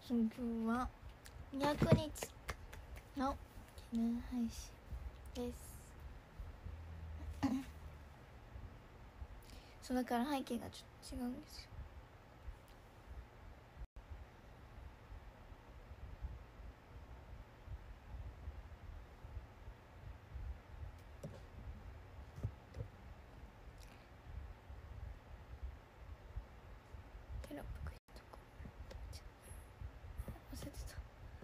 今日は200日の記念配信ですそうだから背景がちょっと違うんですよ。テロップ書いとこ忘れてた。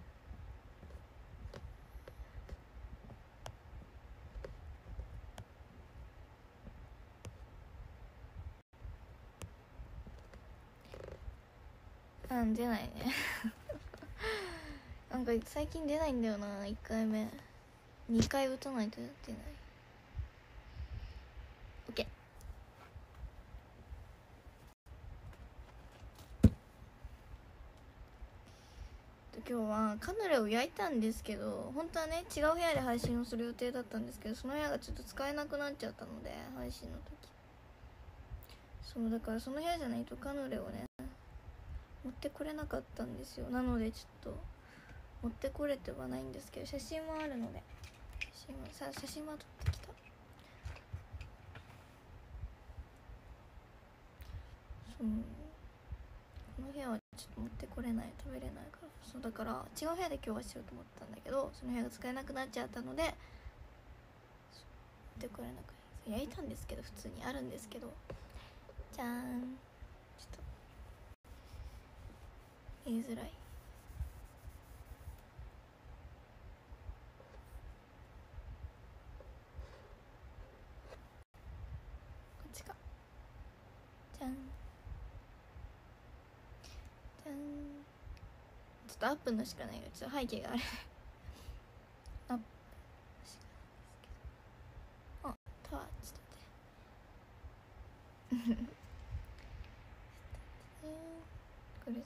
出ないねなんか最近出ないんだよな。1回目2回打たないと出ない。 OK。 今日はカヌレを焼いたんですけど、本当はね違う部屋で配信をする予定だったんですけど、その部屋がちょっと使えなくなっちゃったので、配信の時そうだからその部屋じゃないとカヌレをね持ってこれなかったんですよ。なのでちょっと持ってこれてはないんですけど、写真はあるので写真は撮ってきた。そうこの部屋はちょっと持ってこれない、食べれないから。そうだから違う部屋で今日はしようと思ったんだけど、その部屋が使えなくなっちゃったので持ってこれなく焼いたんですけど、普通にあるんですけど、じゃーん、ちょっと言いづらい。こっちか。じゃんじゃん。ちょっとアップのしかないがちょっと背景があれアップのしかないんですけど、あ、タワーちょっと待ってこれじゃない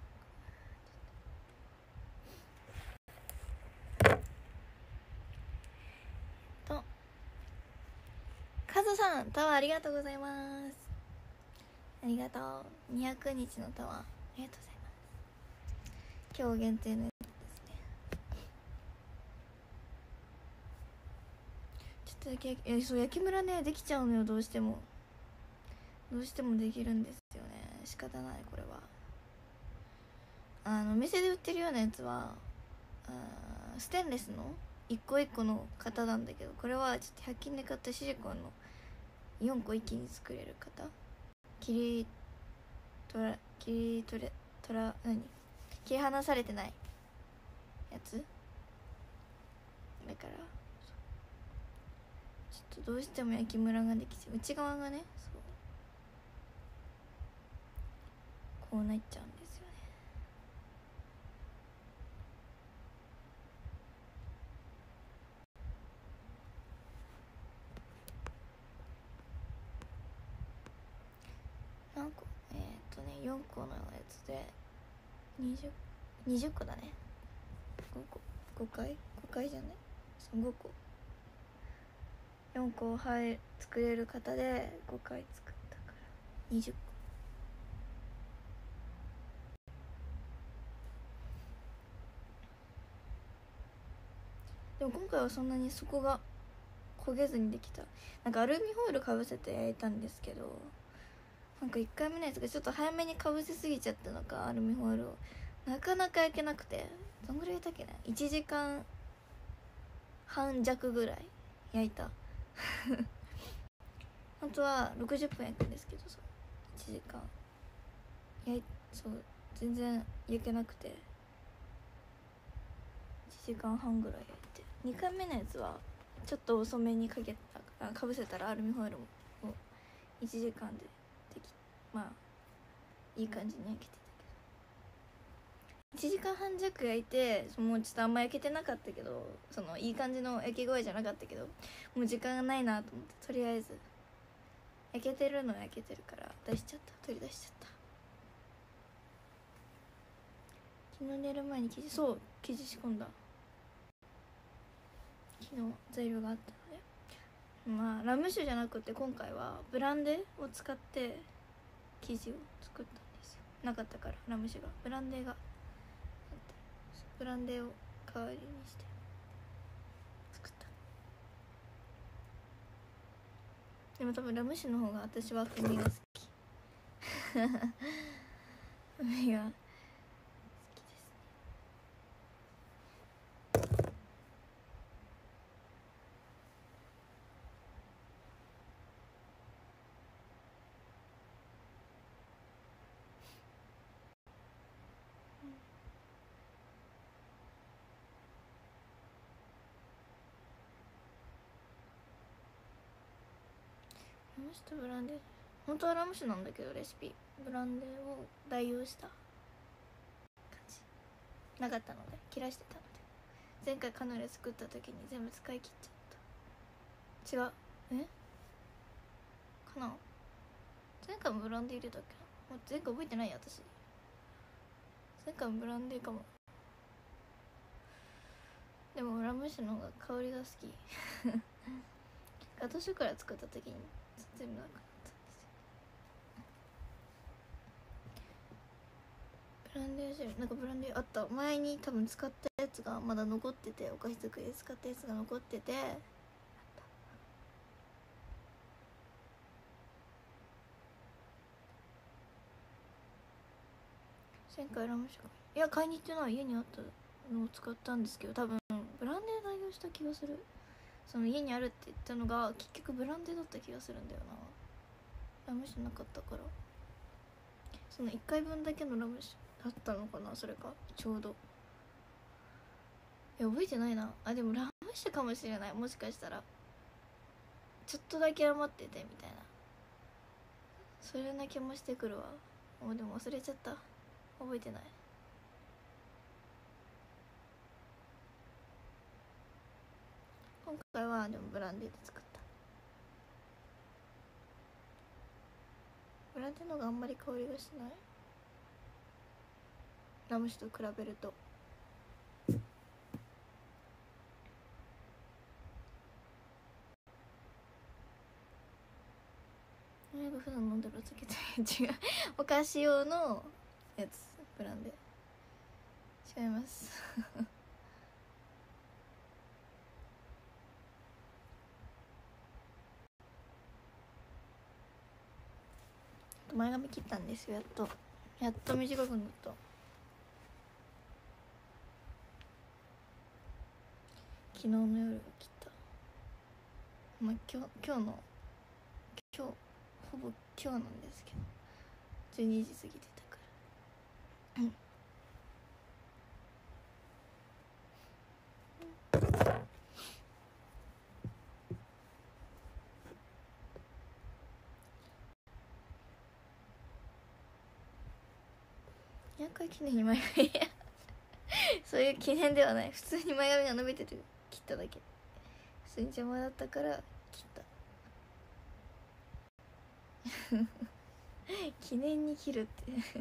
と、カズさんタワーありがとうございます。ありがとう。200日のタワーありがとうございます。今日限定のやつですね。ちょっとだけそう焼きムラねできちゃうのよ。どうしてもできるんですよね。仕方ない。これはお店で売ってるようなやつはステンレスの一個一個の型なんだけど、これはちょっと100均で買ったシリコンの4個一気に作れる型、切り離されてないやつだから、ちょっとどうしても焼きムラができちゃう。内側がね、そうこうなっちゃうんですよね。何個4個のやつで20個だね。5回じゃない、5個4個作れる型で5回作ったから20個。でも今回はそんなにそこが焦げずにできた。なんかアルミホイルかぶせて焼いたんですけど、なんか1回目のやつがちょっと早めにかぶせすぎちゃったのか、アルミホイルをなかなか焼けなくて、どんぐらい焼いたっけな、1時間半弱ぐらい焼いた本当は60分焼くんですけどさ、1時間そう全然焼けなくて1時間半ぐらい焼いて、2回目のやつはちょっと遅めにかぶせたらアルミホイルも1時間ででき、まあいい感じに焼けてたけど、1時間半弱焼いてもうちょっとあんま焼けてなかったけど、そのいい感じの焼き具合じゃなかったけど、もう時間がないなと思って、とりあえず焼けてるのは焼けてるから取り出しちゃった。昨日寝る前に生地仕込んだ。昨日材料があったので、まあラム酒じゃなくて今回はブランデーを使って生地を作ったんですよ。なかったからラム酒が、ブランデーがブランデーを代わりにして作った。でも多分ラム酒の方が私は風味が好き風味が好きですね。ラム酒とブランデー、本当はラム酒なんだけどレシピブランデーを代用した感じなかったので、切らしてたので、前回カヌレ作った時に全部使い切っちゃった。違う、かな、前回もブランデー入れたっけな、もう前回覚えてないや私。前回もブランデーかも。でもラム酒の方が香りが好きガトーショコラ作った時に全部なくなったんですよ。ブランデー汁、なんかブランデーあった、前に多分使ったやつがまだ残ってて、お菓子作りで使ったやつが残ってて、前回ラム酒、いや買いに行ってない、家にあったのを使ったんですけど、多分ブランデー代用した気がする。その家にあるって言ったのが結局ブランデーだった気がするんだよな。ラム酒なかったから、その1回分だけのラム酒だったのかな、それかちょうど。いや覚えてないなあ。でもラム酒かもしれない、もしかしたらちょっとだけ余っててみたいな、それな気もしてくるわ。もうでも忘れちゃった、覚えてない。今回はでもブランデーで作った。ブランデーの方があんまり香りがしない、ラム酒と比べると。普段飲んでるお酒と違うお菓子用のやつ、ブランデー違います前髪切ったんですよ、やっと短くなった。昨日の夜切った。まあ今日ほぼ今日なんですけど12時過ぎてたから200回記念に前髪そういう記念ではない、普通に前髪が伸びてる、切っただけ。普通に邪魔だったから切った記念に切るって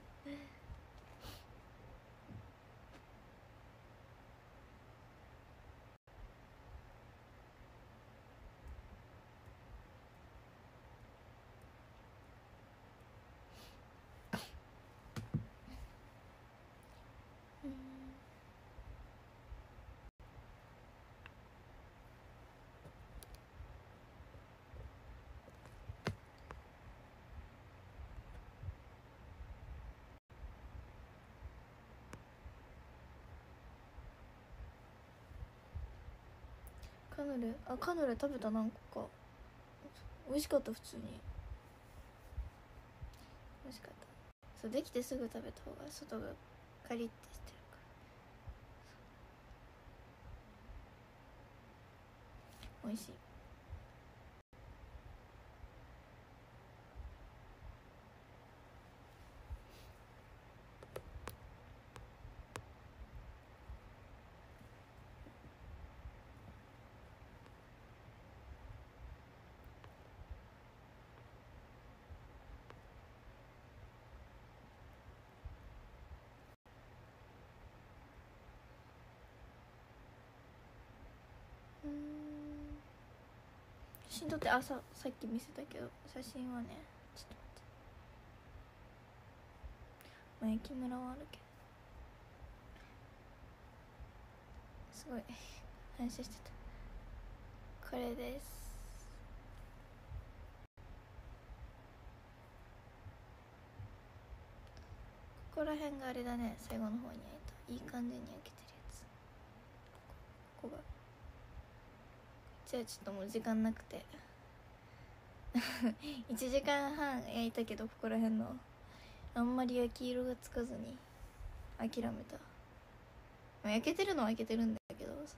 カヌレ食べた、何個か美味しかった、普通に美味しかった。そう、できてすぐ食べた方が外がカリッてしてるから美味しい。写真撮って、さっき見せたけど、写真はね、ちょっと待って、まあ駅村はあるけど、 すごい反射してた。これです。ここら辺があれだね、最後の方に焼いたいい感じに焼けてるやつ。ここがじゃあちょっともう時間なくて1時間半焼いたけど、ここら辺のあんまり焼き色がつかずに諦めた。焼けてるのは焼けてるんだけどさ、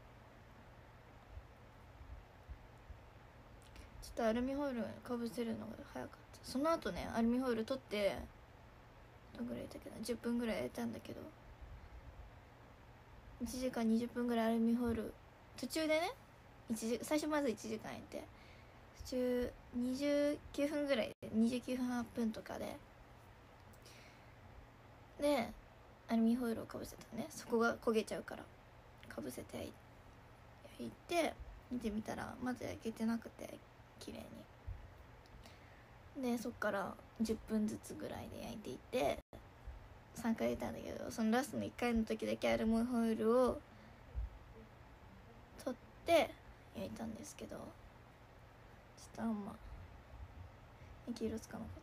ちょっとアルミホイルかぶせるのが早かった。その後ね、アルミホイル取ってどんぐらい焼いたっけな、10分ぐらい焼いたんだけど、1時間20分ぐらいアルミホイル途中でね、最初まず1時間焼いて、途中29分ぐらいで、29分8分とかでアルミホイルをかぶせたね。そこが焦げちゃうからかぶせて焼いて、見てみたらまず焼けてなくて、綺麗に。でそっから10分ずつぐらいで焼いていって3回入れたんだけど、そのラストの1回の時だけアルミホイルを取って焼いたんですけど、ちょっとあんま焼き色つかなかった。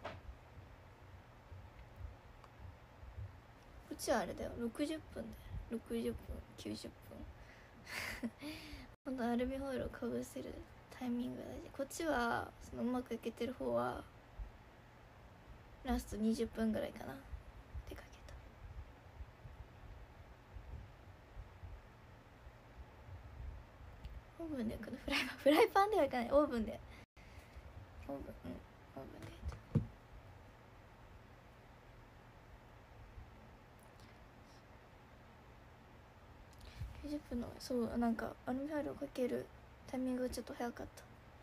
こっちはあれだよ、60分で60分90分ほんとアルミホイルをかぶせるタイミングが大事。こっちはそのうまく焼けてる方はラスト20分ぐらいかなってかけた。オーブンで焼くの？フライパンでは焼かない。オーブンで焼いた。90分の、そうなんかアルミホイルをかけるタイミングがちょっと早かった。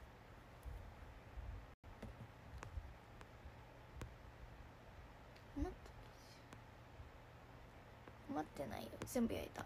待ってないよ、全部焼いた。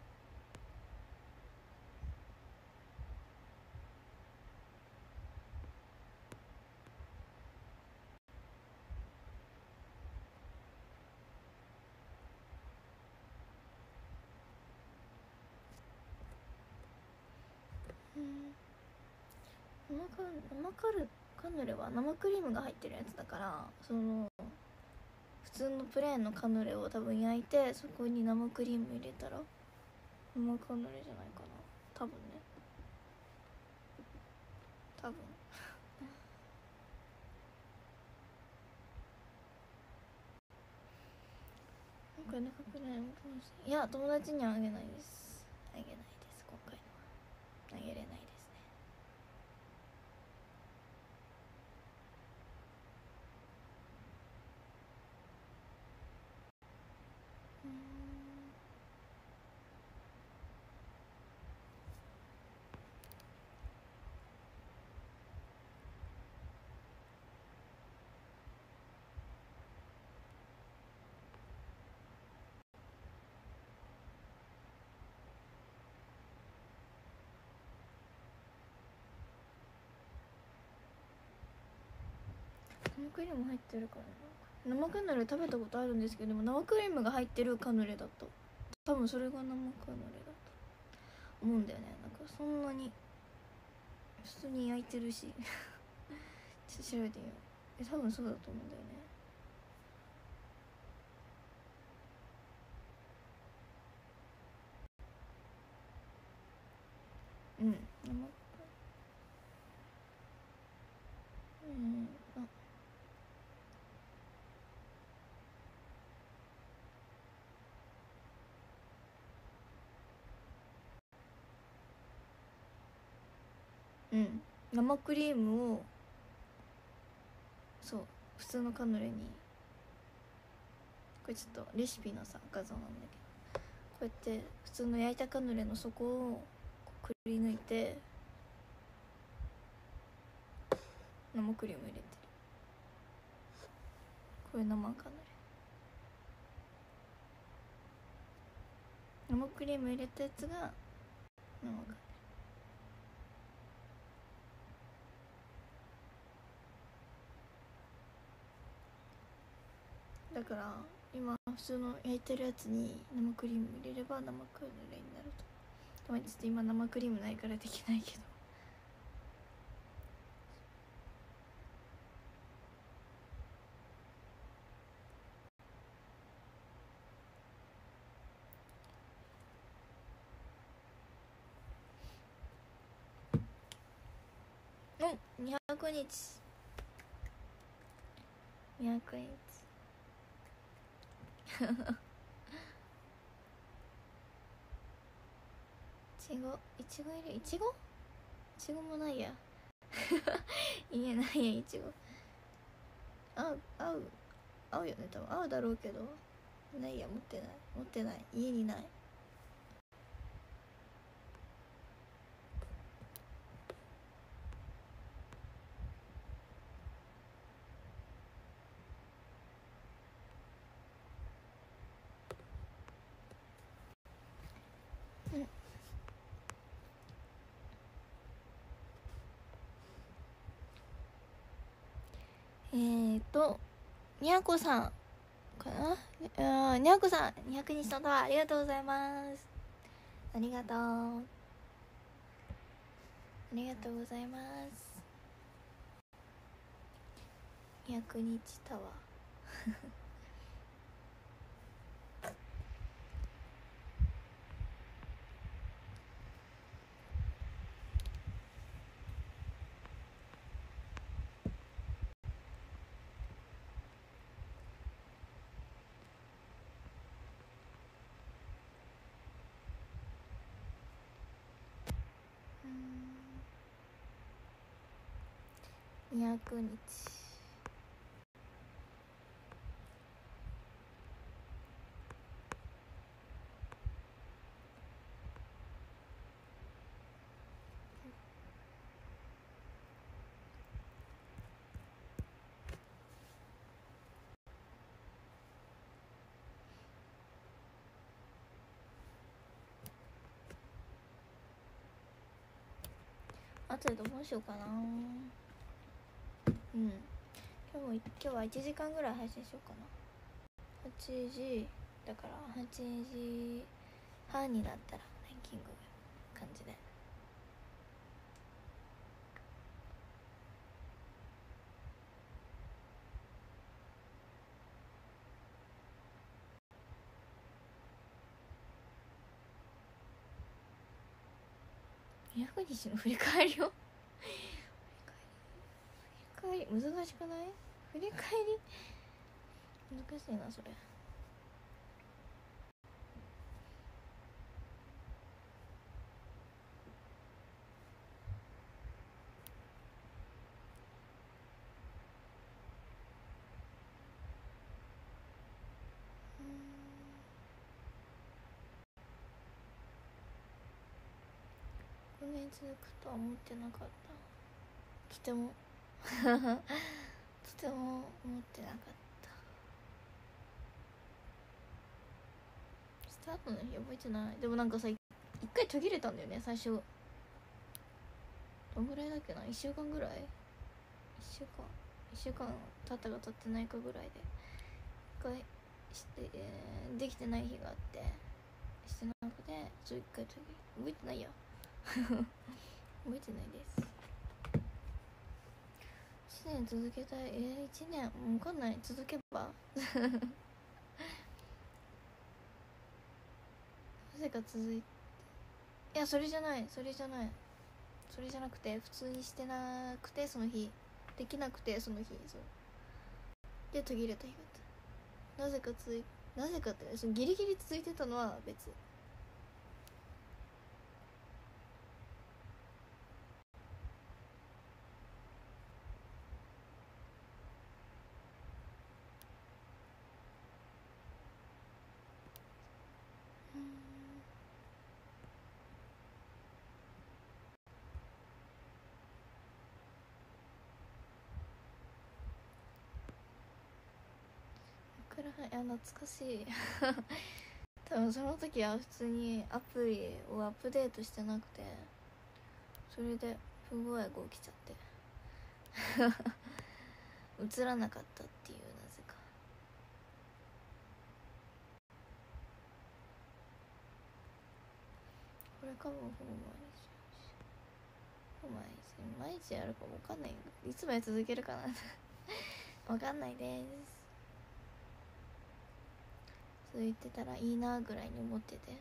カヌレは生クリームが入ってるやつだから、その普通のプレーンのカヌレを多分焼いて、そこに生クリーム入れたら生カヌレじゃないかな、多分ね、多分今回のカプレーン、いや友達にはあげないです。あげないです、今回のはあげれないですね。生クリーム入ってるからな。生カヌレ食べたことあるんですけど、でも生クリームが入ってるカヌレだった。多分それが生カヌレだと思うんだよね。なんかそんなに普通に焼いてるしちょっと調べてみよう。多分そうだと思うんだよね。うん生クリームを、そう普通のカヌレに、これちょっとレシピのさ画像なんだけど、こうやって普通の焼いたカヌレの底をくり抜いて生クリーム入れてる。これ生カヌレ、生クリーム入れたやつが生カヌレだから、今普通の焼いてるやつに生クリーム入れれば生カヌレになると。 ちょっと今生クリームないからできないけど。200日200日いちごいるいちごもないや言えないやいちご合うよね多分合うだろうけどないや持ってない家にない。にゃこさんかな。にゃこさん200日とありがとうございます。ありがとうございます。200日タワー200日あとでどうしようかな。今日は1時間ぐらい配信しようかな。8時だから8時半になったらランキング感じで。200日の振り返りを振り返り難しくない？振り返り難しいなそれ。5年続くとは思ってなかった。とてもとても思ってなかった。スタートの日覚えてない。でもなんかさ、一回途切れたんだよね最初。どんぐらいだっけな、1週間ぐらい、1週間経ったか経ってないかぐらいで一回して、できてない日があってしてなくて、そう一回途切れ、覚えてないや覚えてないです。1年続けたい。1年分かんない。続けばなぜか続いて、いやそれじゃなくて、普通にしてなくて、その日できなくて、その日そうで途切れた日があった。なぜかってそのギリギリ続いてたのは別。懐かしい多分その時は普通にアプリをアップデートしてなくて、それで不具合が起きちゃって映らなかったっていう。なぜかこれかも毎日やるかも分かんないよ。いつまで続けるかな分かんないです。そう言ってたらいいなぐらいに思ってて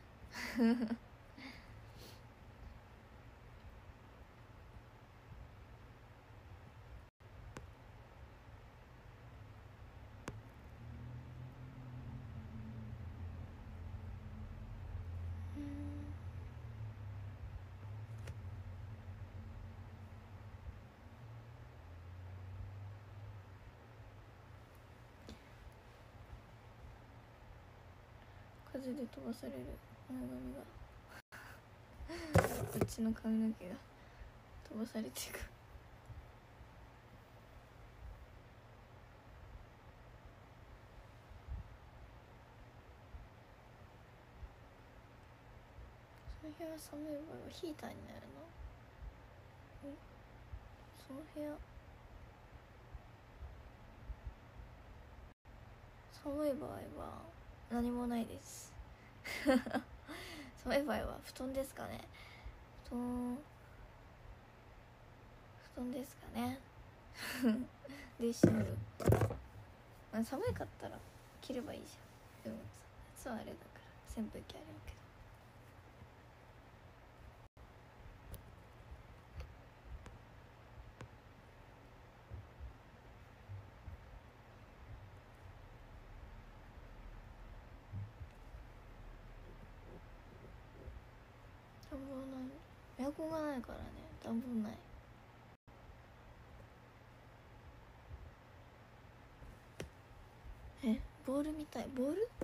風で飛ばされる前髪がこっちの髪の毛が飛ばされていく。その部屋寒い場合はヒーターになるの？その部屋寒い場合は何もないです寒い場合は布団ですかね。布団ですかねでしのぐ、まあ、寒かったら着ればいいじゃん。でも夏はあれだから扇風機あるけど。暖房ない、エアコンがないからね、暖房ない。ボールみたい。ボール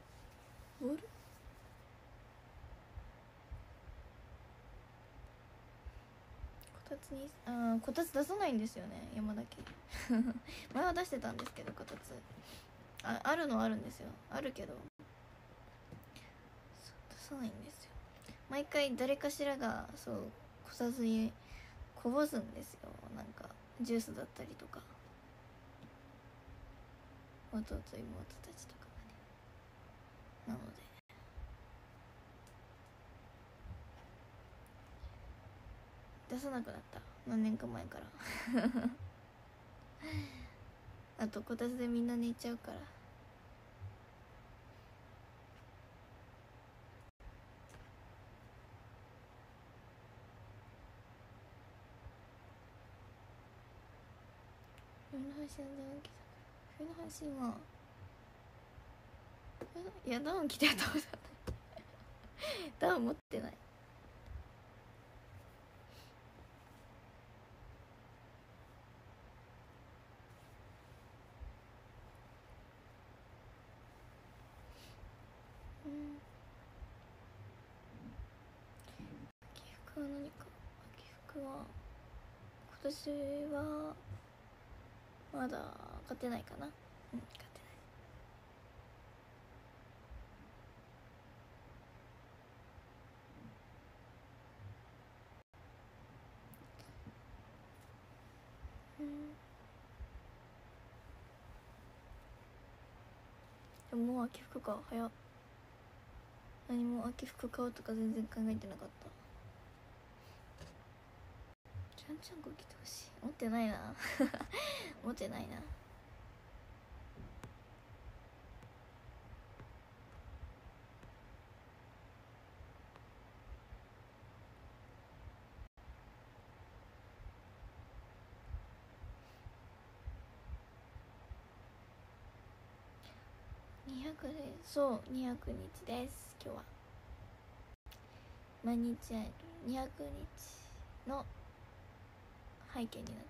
こたつにこたつ出さないんですよね、山だけ前は出してたんですけど、こたつあるのあるんですよ、あるけど出さないんですよ。毎回誰かしらがそうこたつにこぼすんですよ。なんかジュースだったりとか、弟妹たちとかがね。なので出さなくなった、何年か前からあとこたつでみんな寝ちゃうから。冬の配信はダウン着た。冬の配信はいやダウン着てやったことないダウン持ってない。秋服は何か。秋服は今年はまだ買ってないかな。買ってない。でももう秋服か、早っ。何も秋服買うとか全然考えてなかった。ちゃんちゃんこ着てほしい。持ってないな持ってないな。200で、そう200日です今日は。毎日会える200日の背景になってる。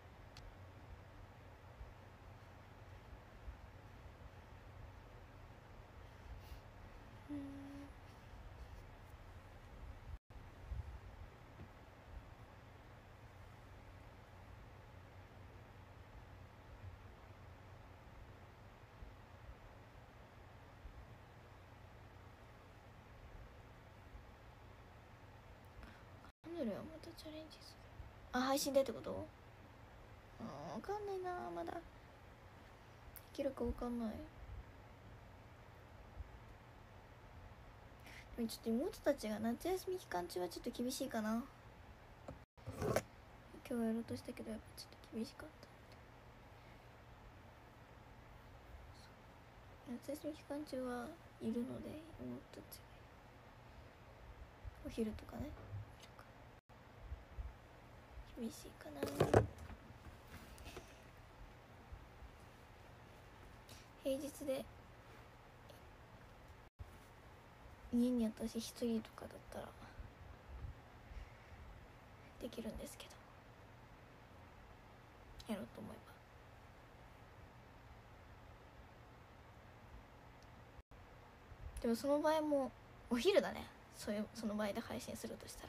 カヌレはまたチャレンジする。配信でってこと？わかんないな、まだできるかわかんない。 ちょっと妹たちが夏休み期間中はちょっと厳しいかな。今日はやろうとしたけどやっぱちょっと厳しかった。夏休み期間中はいるので妹たちがお昼とかねいるから厳しいかな。平日で家に私一人とかだったらできるんですけど、やろうと思えば。でもその場合もお昼だね。その場合で配信するとしたら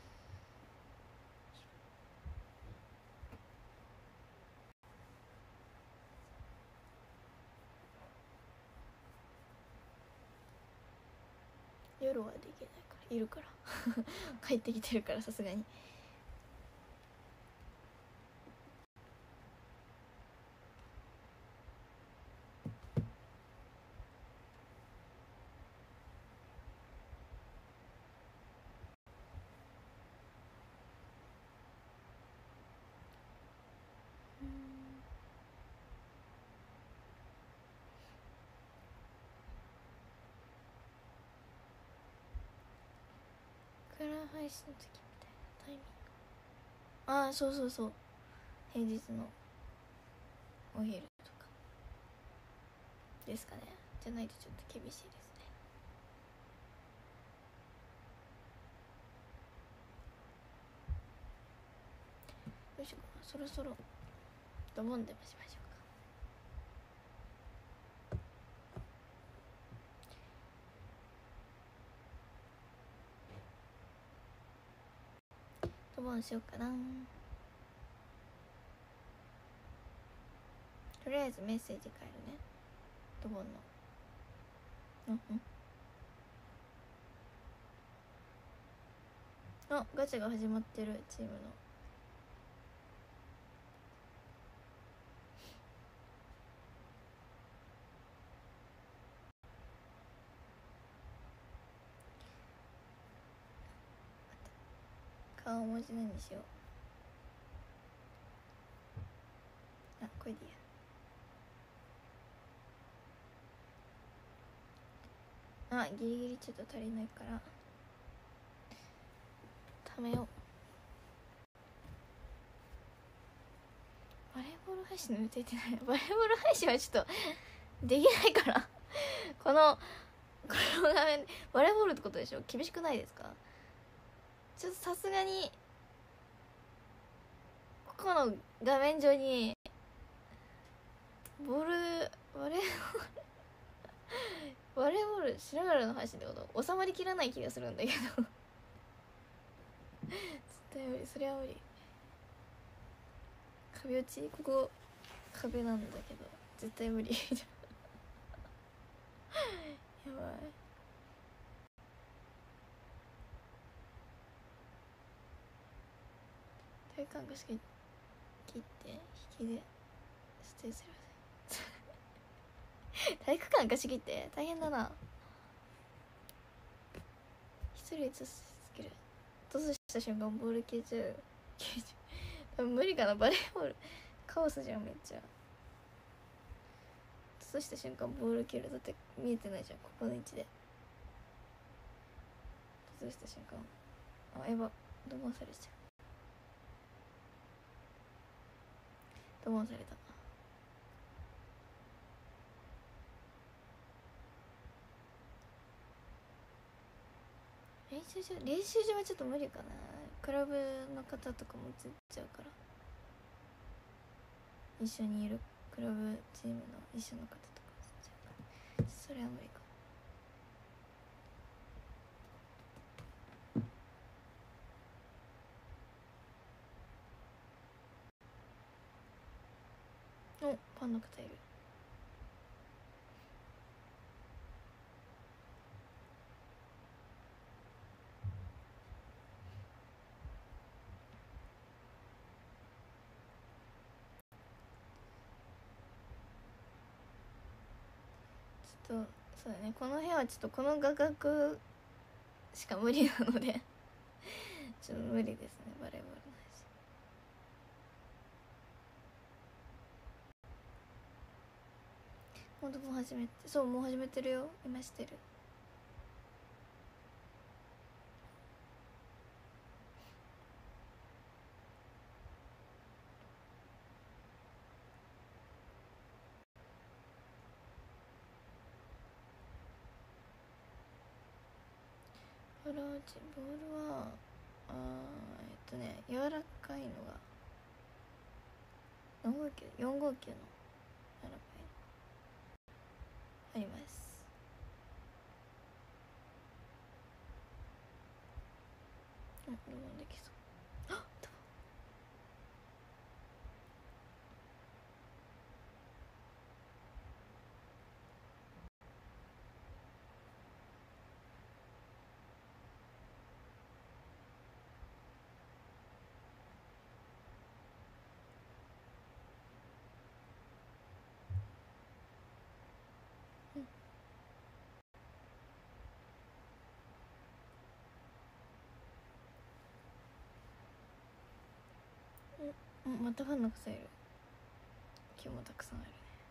夜はできないからいるから帰ってきてるからさすがに。クラ配信の時みたいなタイミング。ああそうそうそう、平日のお昼とかですかね。じゃないとちょっと厳しいですね。どうしようかな、そろそろドボンでもしましょうか。ドボンしようかな。とりあえずメッセージ変えるね、ドボンの。あ、ガチャが始まってる。チームの顔文字何にしよう。あ、これでいいや。あ、ギリギリちょっと足りないからためよう。バレーボール配信の予定ってない。バレーボール配信はちょっとできないからこの画面バレーボールってことでしょ。厳しくないですか。ちょっとさすがにここの画面上にバレーボールしながらの配信ってこと収まりきらない気がするんだけど絶対無理、それは無理。壁落ち、ここ壁なんだけど絶対無理やばい。体幹がし切って引きでステイする体育館貸し切って大変だな。一人ずつスキルトスした瞬間ボール消えちゃう多分無理かな。バレーボールカオスじゃんめっちゃ。トスした瞬間ボール消える。だって見えてないじゃんここの位置で。トスした瞬間あ、やば、ドボンされちゃう。ドボンされた。練習場はちょっと無理かな。クラブの方とかも映っちゃうから。一緒にいるクラブチームの一緒の方とか映っちゃうから、それは無理か。お、ファンの方いる。ちょっとそうだね、この部屋はちょっとこの画角しか無理なのでちょっと無理ですね、バレーボールの話。ほんともう始めて、そうもう始めてるよ、今してる。ボールは柔らかいのが4号球の柔らかいのあります。ロボンできそう。あっまたファンの草いる。今日もたくさんあるね。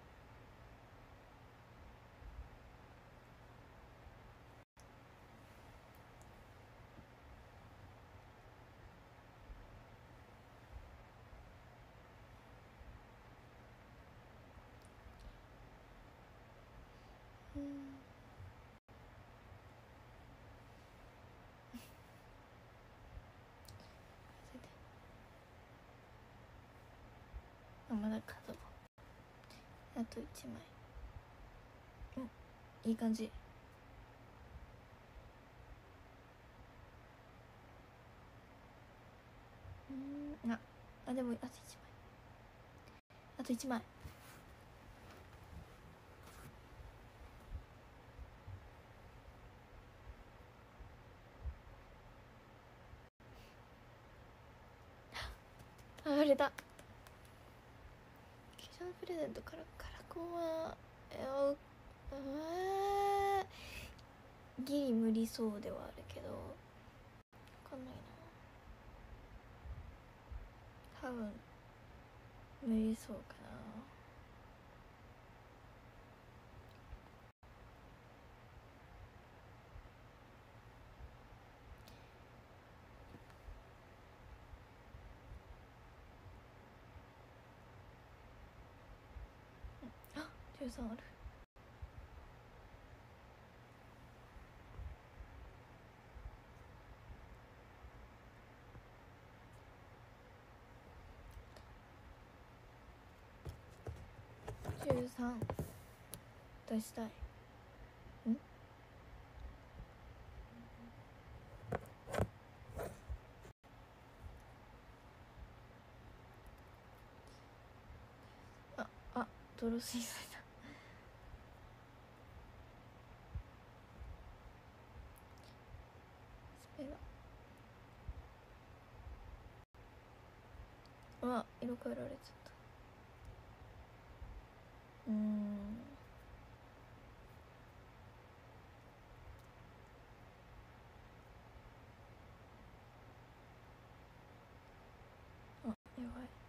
まだ角あと1枚。いい感じ。でもあと1枚。あれだ。化粧プレゼントからカラコンはギリ無理そうではあるけど、分かんないな。多分無理そうかな。13ある。13出したい。泥水彩だ。スペラ色変えられちゃった。や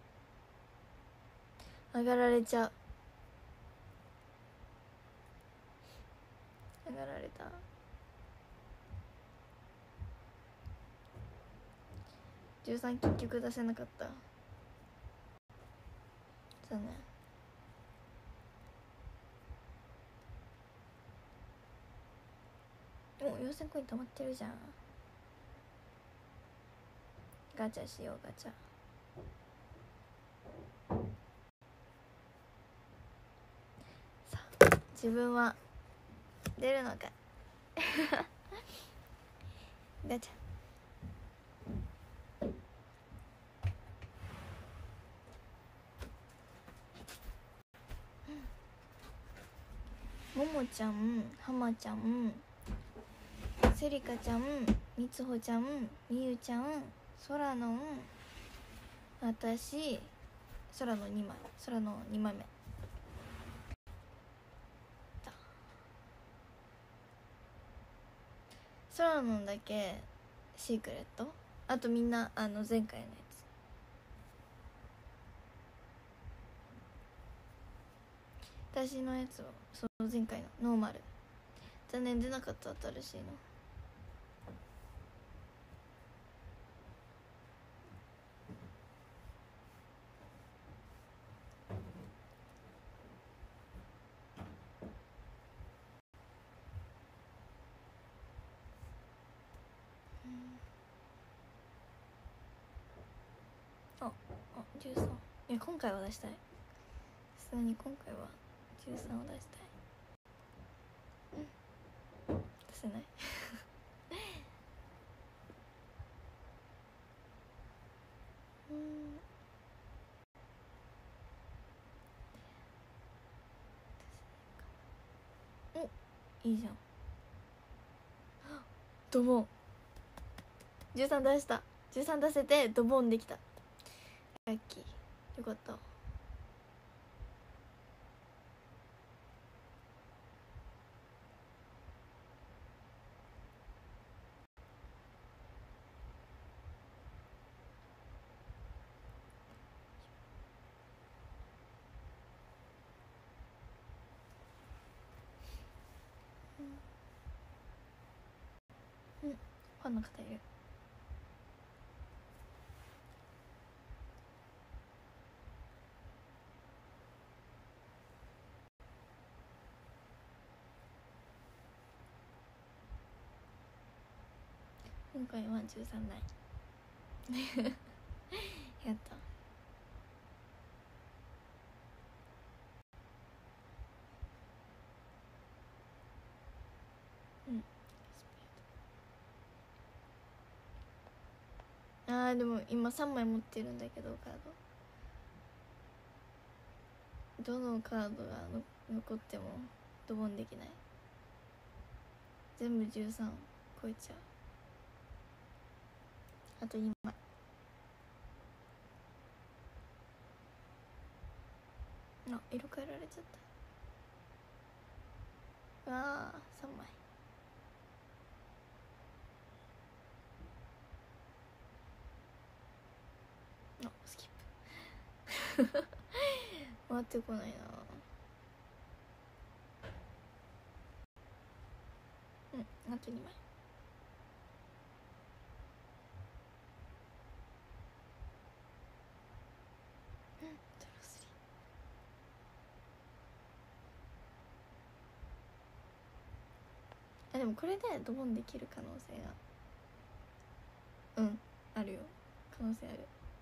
ばい、上がられちゃう。上がられた。13結局出せなかった。残念。4000コイン溜まってるじゃん。ガチャしよう、ガチャ。さあ自分は出るのかガチャ。ももちゃん、はまちゃん、せりかちゃん、みつほちゃん、みゆちゃん、そらのん、私、そらの2枚、そらの2枚目。 空のだけシークレット、あとみんな前回のやつ、私のやつをその前回のノーマル、残念出なかった。新しいの13。いや今回は出したい。さすがに今回は13を出したい。出せないお、いいじゃん。ドボン13出した。13出せてドボンできた。ラッキー、よかった。ファンの方いる。今回は13ないやった。でも今3枚持ってるんだけど、カードどのカードが残ってもドボンできない。全部13超えちゃう。あと2枚。色変えられちゃった。3枚。スキップ回ってこないな。あと2枚。トロスリー。でもこれでドボンできる可能性があるよ。可能性ある。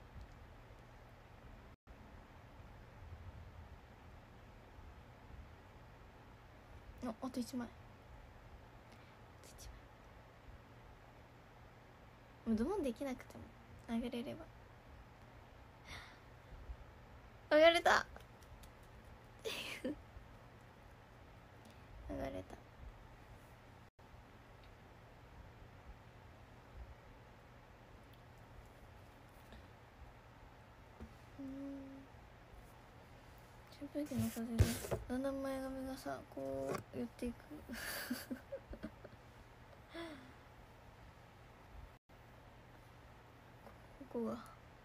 あと1枚。もうドボンできなくても上がれれば。上がれた上がれた。扇風機の風でだんだん前髪がさこう寄っていくここが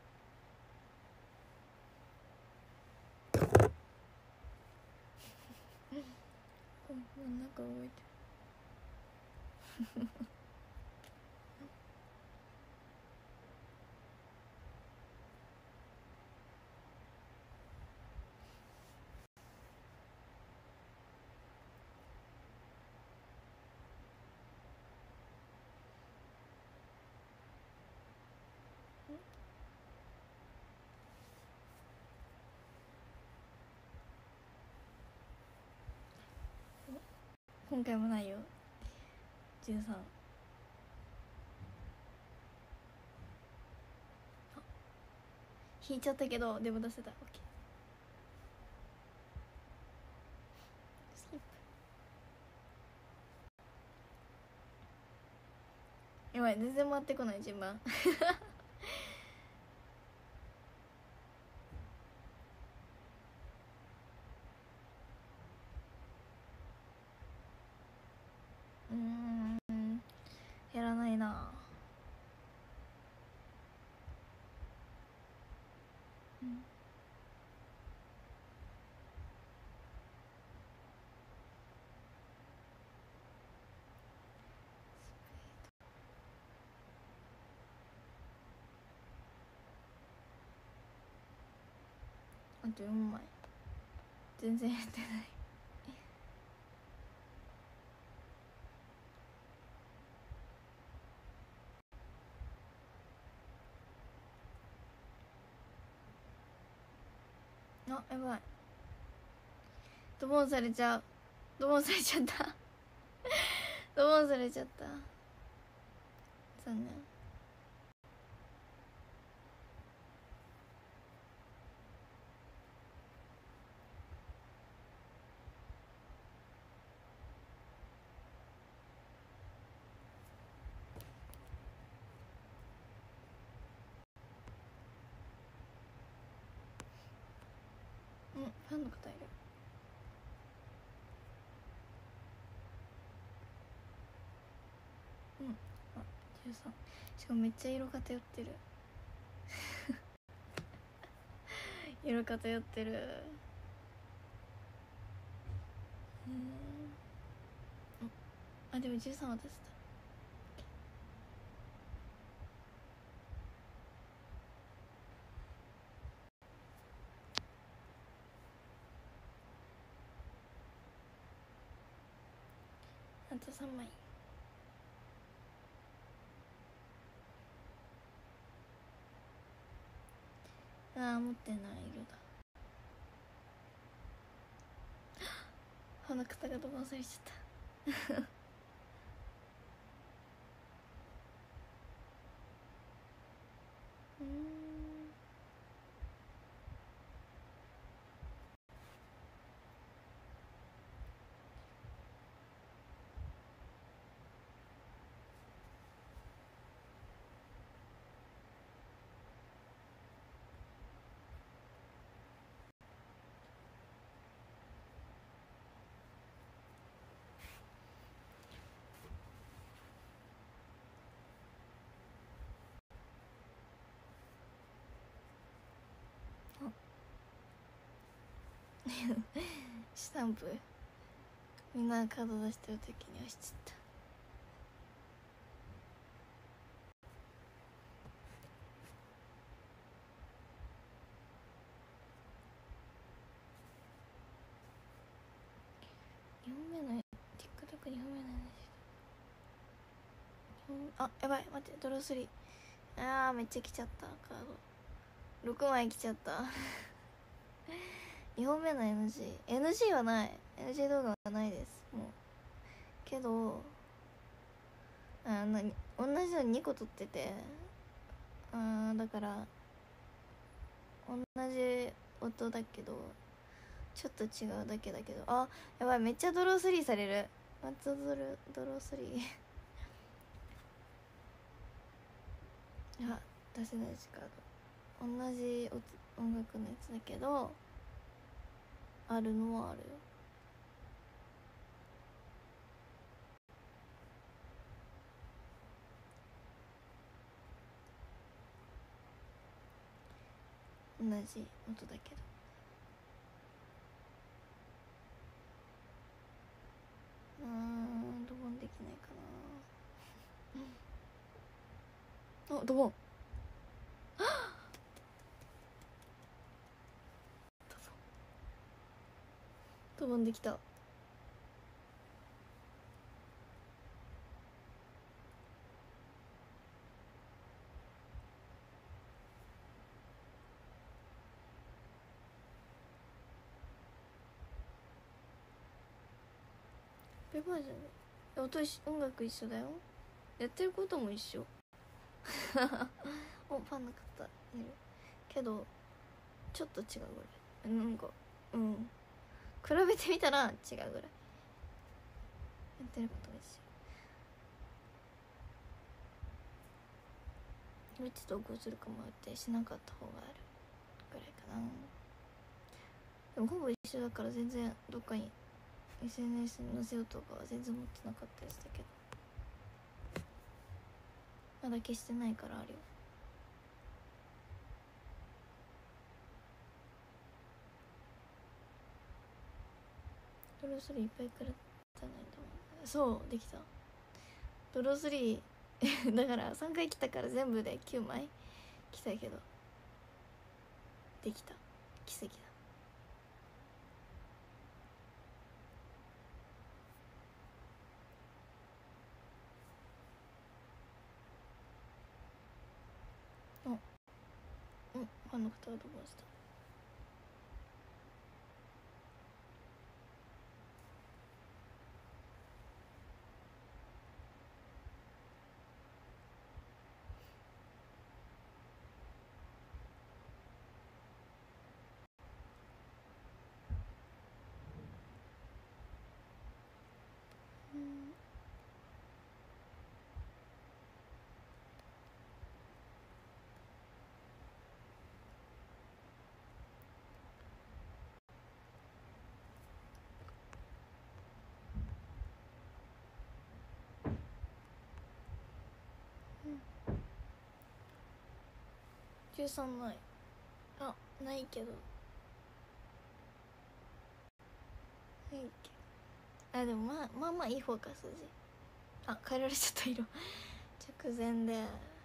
真ん中動いてる今回もないよ。13。引いちゃったけどでも出せた。オッケー。スキップ。やばい、全然回ってこない順番と4枚全然減ってないあ、やばい、ドボンされちゃう、ドボンされちゃったドボンされちゃった、残念。ファンの方いる。あ、13。しかもめっちゃ色偏ってる色偏ってる。あ、でも13渡した。あと3枚。ああ、持ってない色だ。鼻くたが飛ばされちゃったスタンプみんなカード出してる時に押しちゃった。2本目の TikTok 2本目の話。あ、やばい、待って、ドロー3。あー、めっちゃ来ちゃったカード6枚来ちゃった2本目の NG はない、 NG 動画はないです。もうけど同じの2個撮ってて、だから同じ音だけどちょっと違うだけだけど、あ、やばい、めっちゃドロー3される。ドロー3あ、出せないしカード同じ音楽のやつだけどあるのはあるよ。同じ音だけどドボンできないかなあ、ドボンドボンできた。ベバーじゃない音楽一緒だよ。やってることも一緒お、パンなかったいるけどちょっと違うぐらい。なんか比べてみたら違うぐらい。やってることも一緒。どっち投稿するかもってしなかった方があるぐらいかな。でもほぼ一緒だから全然どっかに SNS に載せようとかは全然持ってなかったりしたけど、まだ消してないからあるよ。ドロー3いっぱいくらったないと思う。そうできたドロー3だから3回来たから全部で9枚来たけどできた。奇跡だ。 ファンの方はどうした？13ない。あ、ないけどないけど、あ、でもまあまあいい方か数字。あ、変えられちゃった色直前で変えられ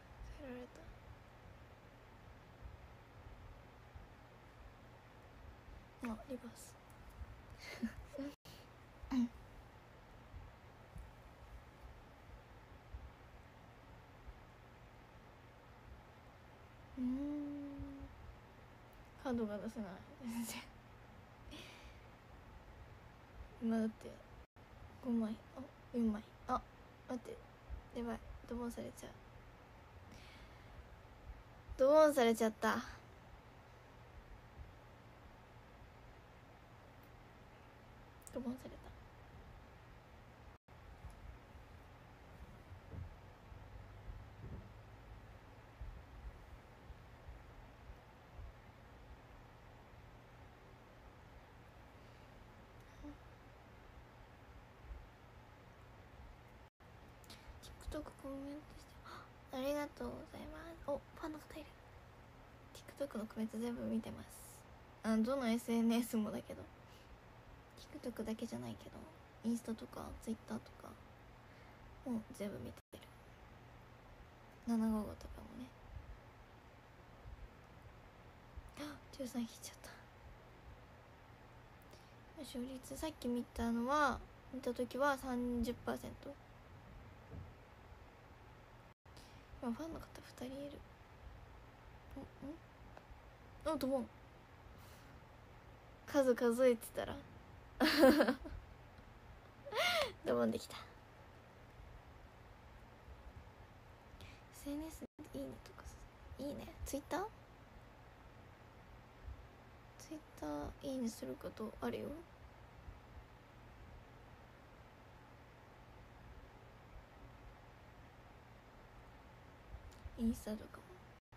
た。あ、リバースカードが出せない全然今だって5枚、あ、4枚、あ、待って、やばい、ドボンされちゃう、ドボンされちゃった。ドボンされた。TikTok コメントして、ありがとうございます。お、ファンの方いる。 TikTok のコメント全部見てます。どの SNS もだけど TikTok だけじゃないけどインスタとか Twitter とかも全部見てる。755とかもね。13引いちゃった。勝率さっき見た時は 30%。 今ファンの方2人いる。あ、ドボン数えてたらドボンできた。 SNS でいいねとかいいね。Twitter いいねすることあるよ。インスタとかも。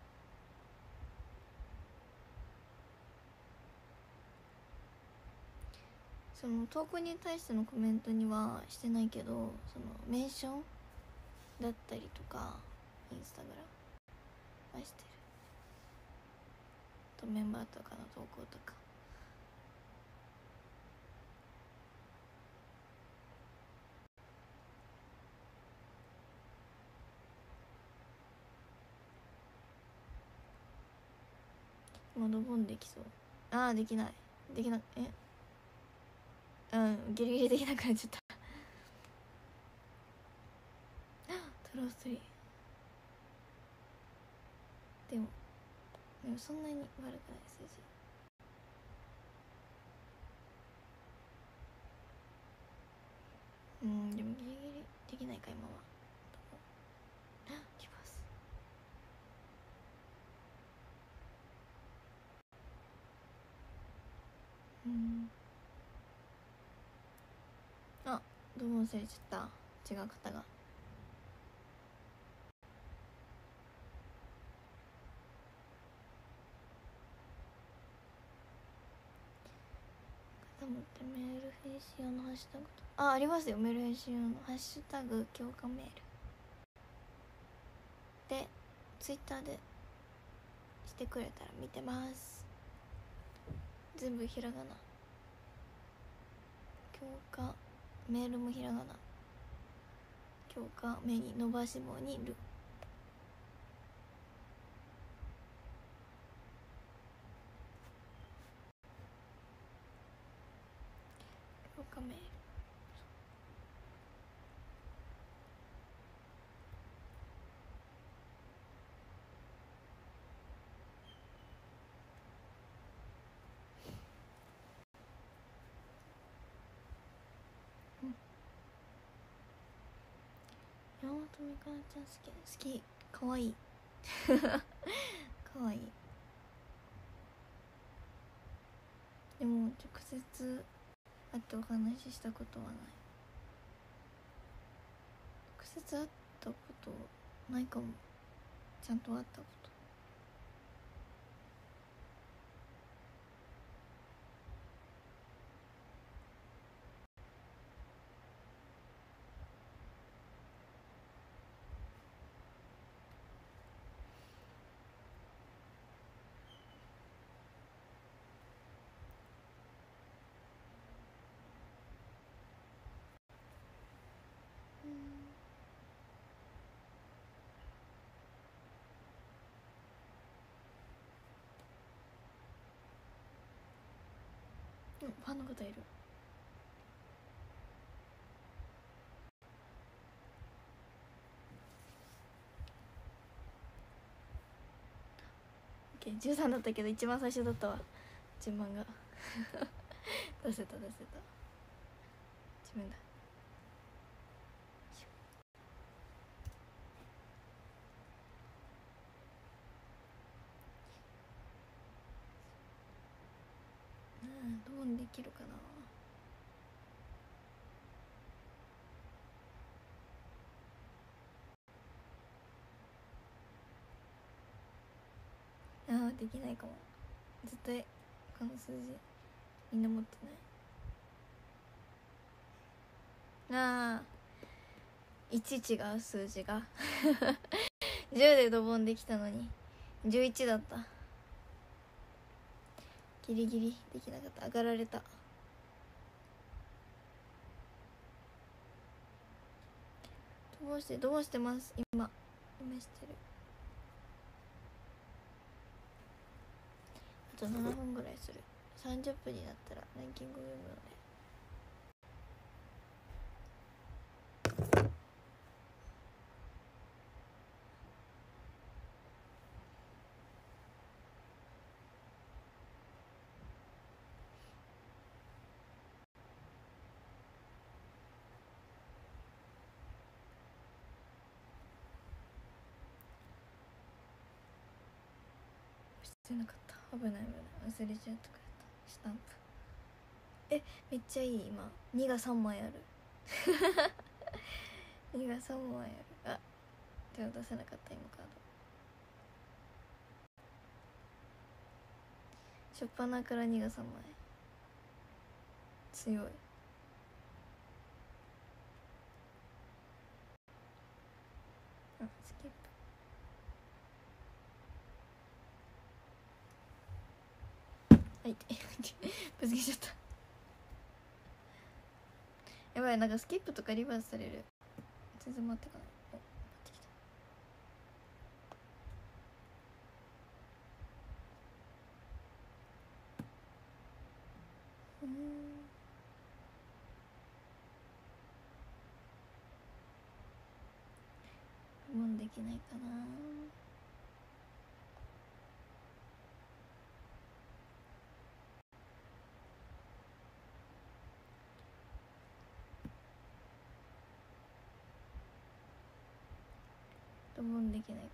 その投稿に対してのコメントにはしてないけど、そのメンションだったりとかインスタグラムはしてる。とメンバーとかの投稿とか。今ドボンできそう。ああ、できない、できな、ギリギリできなくなっちゃったトローストリー。でもそんなに悪くない数字。でもギリギリできないか今は。リバース。あ、ドボンされちゃった。違う方が。メール返信用のハッシュタグと、ありますよ。メール返信用のハッシュタグ強化メールでツイッターでしてくれたら見てます。全部ひらがな。強化メールもひらがな。強化目に伸ばし棒にる。強化メール。 山本美香ちゃん好きかわいいかわいい。でも直接会ってお話ししたことはない。直接会ったことないかも。ちゃんと会ったこと。ファンの方いる。13だったけど一番最初だったわ、順番が出せた自分だ。どうできるかな。できないかも。絶対この数字みんな持ってない。1違う数字が10でドボンできたのに11だった。ギリギリできなかった。上がられた。どうしてます今してる。あと7分ぐらいする。30分になったらランキング読むので。してなかった。危ない忘れちゃったからスタンプ。めっちゃいい。今2が3枚ある2が3枚ある。手を出せなかった今カード。初っ端から2が3枚強い。スキップ。はいぶつけちゃった。やばい、なんかスキップとかリバースされる。全然待ってかない。待ってきた。もんできないかな。もんできないか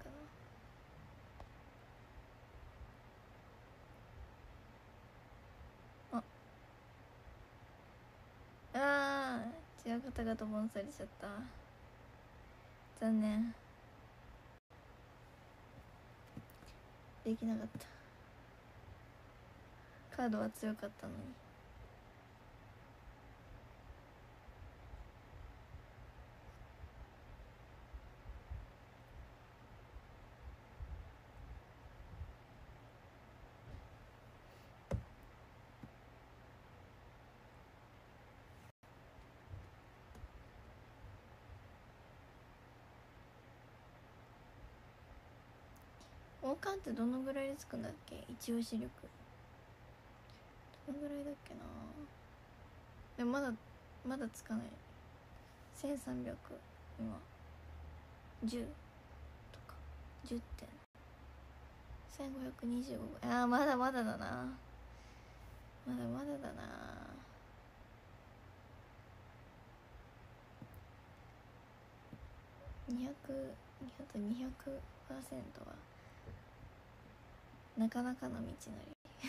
な。違う方がドボンされちゃった。残念。できなかった。カードは強かったのに。王冠ってどのぐらいでつくんだっけ。一応視力どのぐらいだっけな。でもまだつかない。1300今10とか10点1525。まだまだだな。まだまだだな。 200%はなかなかの道のり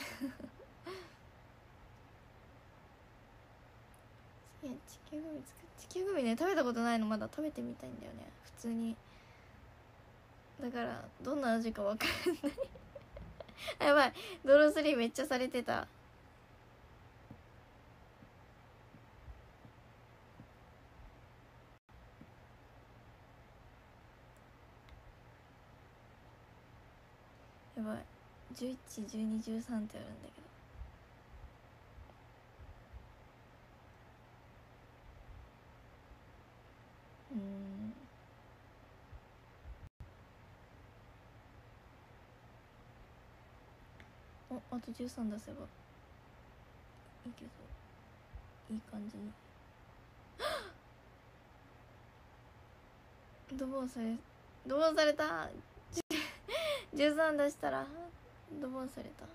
いや地球グミね、食べたことないの。まだ食べてみたいんだよね、普通に。だからどんな味か分かんないやばい、ドロー3めっちゃされてた。やばい、11、12、13ってあるんだけど。あと13出せばいいけど、いい感じにドボンされた13出したらドボンされた。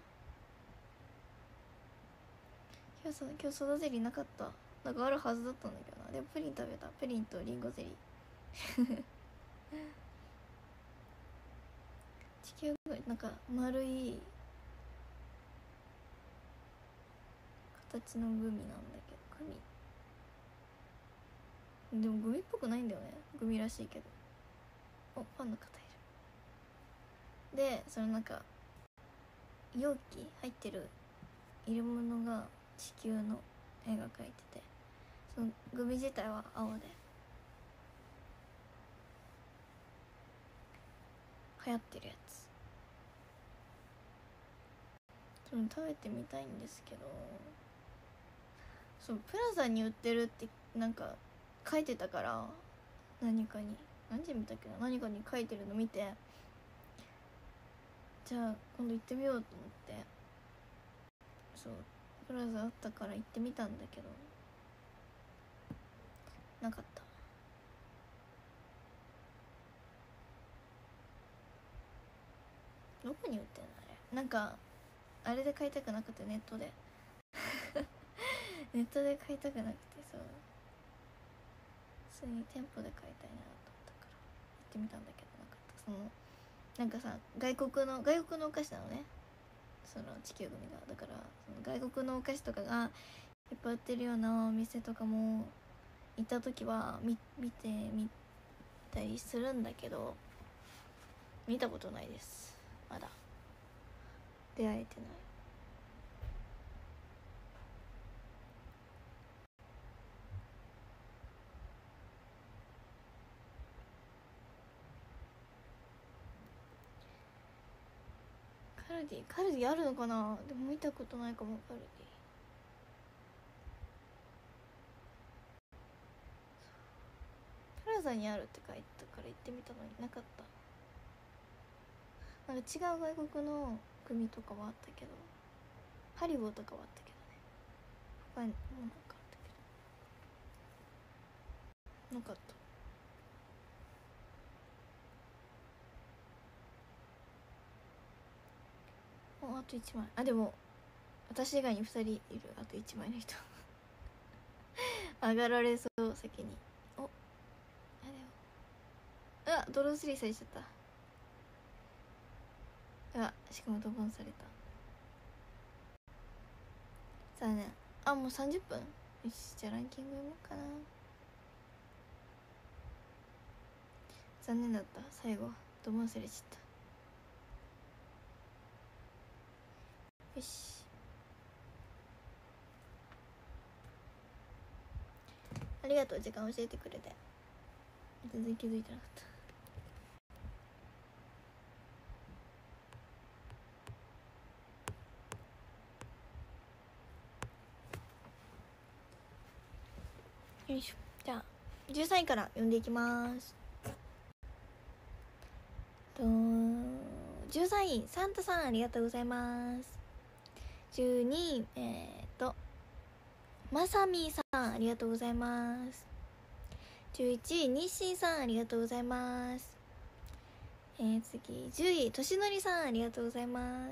今日ソダゼリーなかった。なんかあるはずだったんだけどな。でもプリン食べた。プリンとリンゴゼリー地球グミなんか丸い形のグミなんだけど、でもグミっぽくないんだよね。グミらしいけど。お、ファンの方いる。でそのなんか容器入ってる入れ物が地球の絵が描いてて、そのグミ自体は青で流行ってるやつ。でも食べてみたいんですけど、そうプラザに売ってるってなんか書いてたから、何かに何時見たっけな、何かに書いてるの見て、じゃあ今度行ってみようと思って、そうプラザあったから行ってみたんだけどなかった。どこに売ってんのあれ。なんかあれで買いたくなくて、ネットでネットで買いたくなくて、そう普通に店舗で買いたいなと思ったから行ってみたんだけどなかった。そのなんかさ、外国のお菓子なのね、その地球グミが。だからその外国のお菓子とかがいっぱい売ってるようなお店とかも行った時は見てみたりするんだけど、見たことないです。まだ出会えてない。カルディあるのかな。でも見たことないかも。カルディプラザにあるって書いてたから行ってみたのになかった。なんか違う外国のグミとかはあったけど、ハリボーとかはあったけどね。他にもなんかあったけどなかった。あと1枚。あ、でも私以外に2人いる。あと1枚の人上がられそう、先に。お、あ、でもドロー3されちゃった。しかもドボンされた。残念。あ、もう30分。よし、じゃあランキング読もうかな。残念だった。最後ドボンされちゃった。よし、ありがとう、時間教えてくれて。全然気づいてなかった。よいしょ。じゃあ13位から読んでいきます。13位サンタさん、ありがとうございます。12位まさみさん、ありがとうございます。11位日清さん、ありがとうございます。次10位としのりさん、ありがとうございます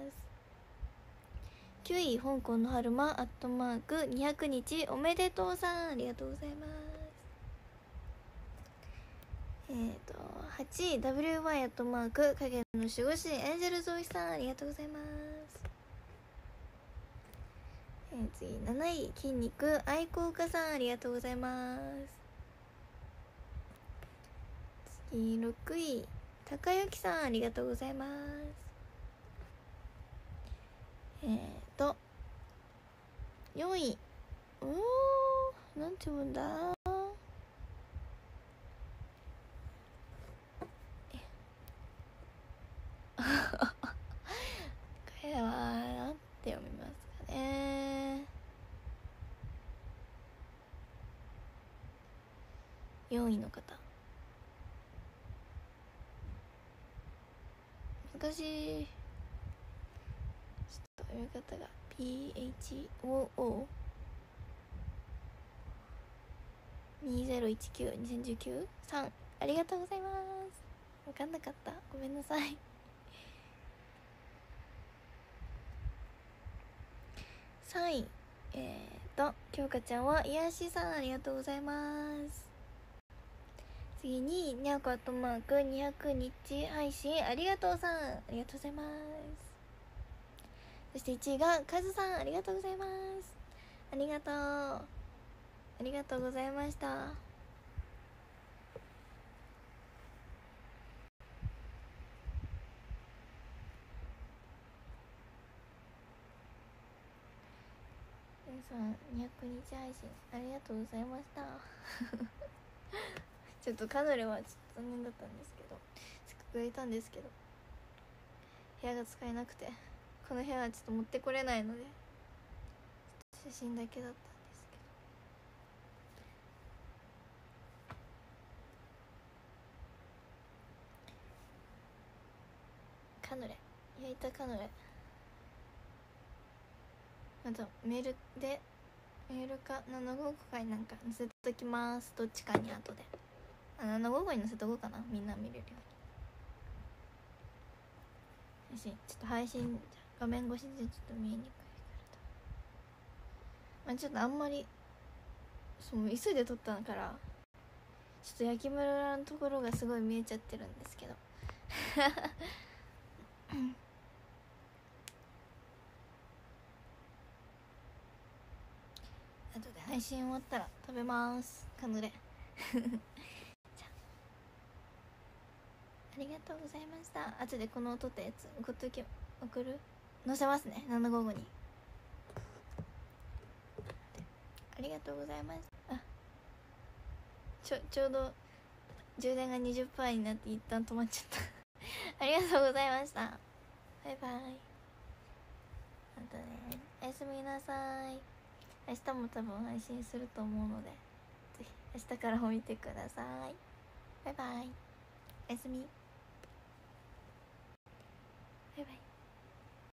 。9位香港の春馬@200日おめでとうさん、ありがとうございます。 8位 WY アットマーク影の守護神エンジェルゾイさんありがとうございます。次7位筋肉愛好家さんありがとうございます。次6位高幸さんありがとうございます。4位なんて読むんだこれはなんて読みますかね。4位の方難しい。ちょっと読み方が PHOO2019-2019 さんありがとうございます。分かんなかった、ごめんなさい。3位京香ちゃんは癒しさんありがとうございます。次ににゃおこアットマーク200日配信ありがとうさんありがとうございます。そして1位がカズさんありがとうございます。ありがとうございました。皆さん200日配信ありがとうございましたちょっとカヌレはちょっと残念だったんですけど、せっかく入れたんですけど部屋が使えなくて、この部屋はちょっと持ってこれないので写真だけだったんですけど、カヌレ焼いたカヌレまたメールか755かになんか載せときます。どっちかに後で755に載せとこうかな、みんな見れるように。ちょっと配信画面越しでちょっと見えにくいからちょっとあんまり急いで撮ったからちょっと焼き村のところがすごい見えちゃってるんですけど後で配信終わったら食べますカヌレじゃありがとうございました。後でこの撮ったやつ送る載せますね、755に。ありがとうございます。ちょうど充電が 20% になって一旦止まっちゃったありがとうございました。バイバイ。あとね、おやすみなさい。明日も多分配信すると思うので、ぜひ明日からも見てください。バイバイ。おやすみ。バイバイ。